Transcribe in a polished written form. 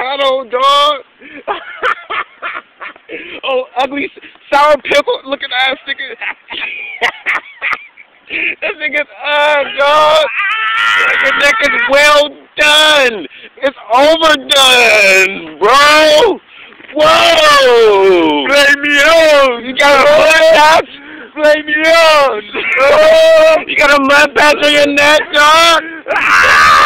avocado, dog. Oh, ugly sour pickle looking ass nigga. This nigga's dog. Your neck is well done. It's overdone, bro. Whoa! Play me out! You got a mud patch? Play me out! You got a mud patch on your neck, dog?